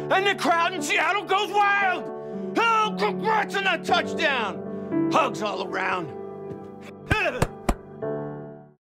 and the crowd in Seattle goes wild. Oh, congrats on that touchdown. Hugs all around.